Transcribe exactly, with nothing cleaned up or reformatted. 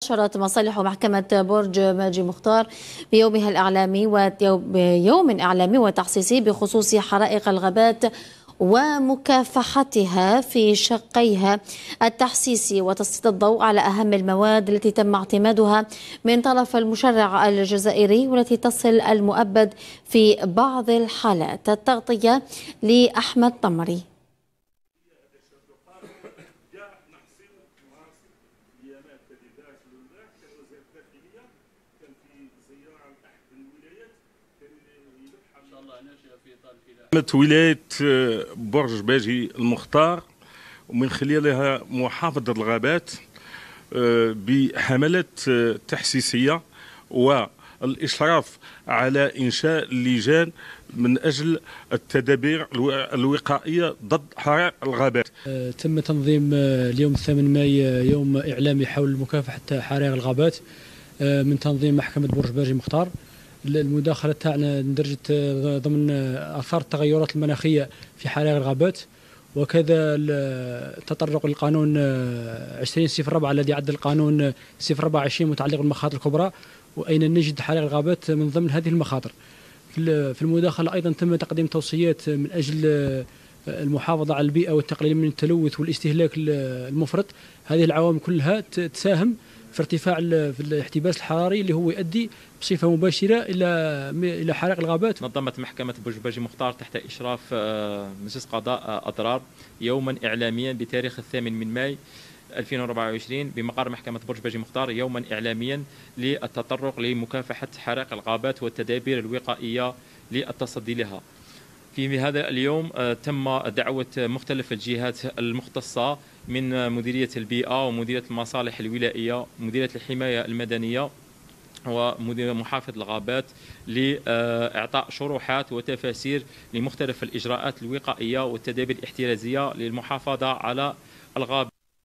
أشرت مصالح محكمة برج باجي مختار بيومها الإعلامي ويوم إعلامي وتحسيسي بخصوص حرائق الغابات ومكافحتها في شقيها التحسيسي وتسليط الضوء على أهم المواد التي تم اعتمادها من طرف المشرع الجزائري والتي تصل المؤبد في بعض الحالات. التغطية لأحمد طمري. ولاية برج باجي المختار ومن خلالها محافظة الغابات بحملات تحسيسية والإشراف على إنشاء لجان من أجل التدابير الوقائية ضد حرائق الغابات. تم تنظيم اليوم الثامن ماي يوم إعلامي حول مكافحة حرائق الغابات من تنظيم محكمة برج باجي مختار. المداخلة تاعنا اندرجت ضمن آثار التغيرات المناخية في حرائق الغابات، وكذا التطرق للقانون عشرين صفر أربعة الذي عدل القانون صفر أربعة وعشرين متعلق بالمخاطر الكبرى، وأين نجد حرائق الغابات من ضمن هذه المخاطر. في المداخلة أيضا تم تقديم توصيات من أجل المحافظة على البيئة والتقليل من التلوث والاستهلاك المفرط. هذه العوامل كلها تساهم في ارتفاع في الاحتباس الحراري اللي هو يؤدي بصفه مباشره الى الى حرائق الغابات. نظمت محكمه برج باجي مختار تحت اشراف مجلس قضاء اضرار يوما اعلاميا بتاريخ الثامن من ماي ألفين وأربعة وعشرين بمقر محكمه برج باجي مختار يوما اعلاميا للتطرق لمكافحه حرائق الغابات والتدابير الوقائيه للتصدي لها. في هذا اليوم تم دعوة مختلف الجهات المختصة من مديرية البيئة ومديرية المصالح الولائية ومديرية الحماية المدنية ومديرية محافظة الغابات لإعطاء شروحات وتفاسير لمختلف الإجراءات الوقائية والتدابير الاحترازية للمحافظة على الغابات.